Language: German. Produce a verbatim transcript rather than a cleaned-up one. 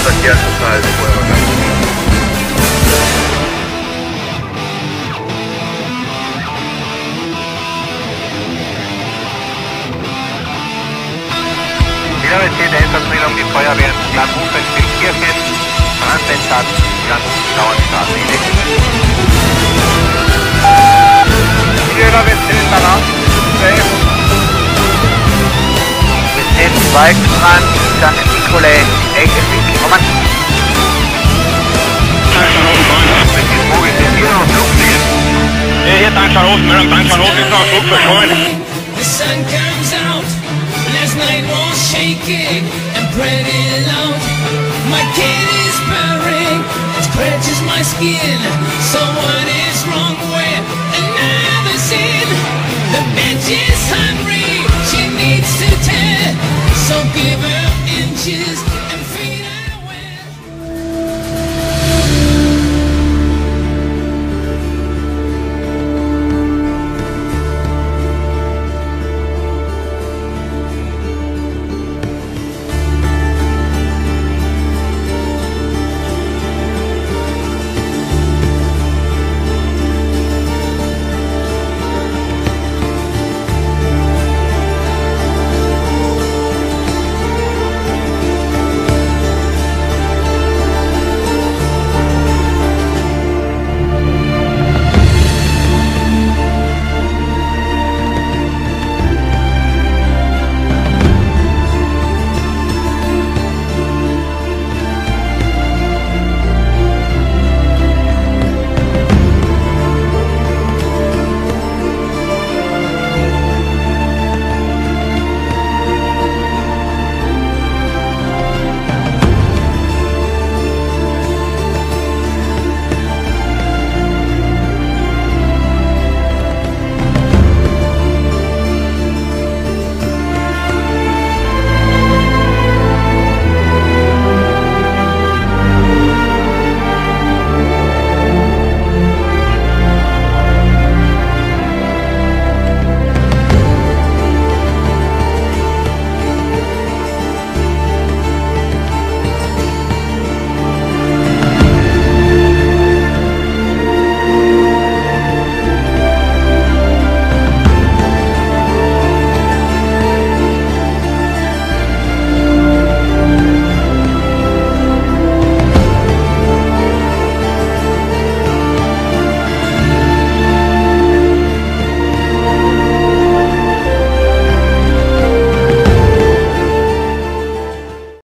Verkehrsunterhalt vorher ganz Priorität der Einsatzregelung, die Feuerwehr in Landrufend, Kirchen, Brandwendstadt, ganz Dauerstraße. Jeder wird hinterlassen. Wir sehen Zweigstrand, dann in Nikolai, Ecke, Kommen. Hier Tankstallhofen, Müller, Tankstallhofen ist noch Flug verschwommen. The sun comes out. Last night was shaking and pretty loud. My kid is purring, it scratches my skin. So what is wrong with another sin? The bitch is hungry, she needs to tell. So give her inches.